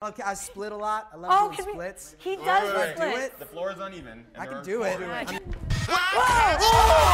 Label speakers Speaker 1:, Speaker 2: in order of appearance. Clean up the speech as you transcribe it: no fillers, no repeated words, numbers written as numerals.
Speaker 1: Okay, I split a lot. I love doing splits.
Speaker 2: He does
Speaker 1: do it.
Speaker 3: The floor is uneven.
Speaker 1: I can do it.
Speaker 2: Whoa!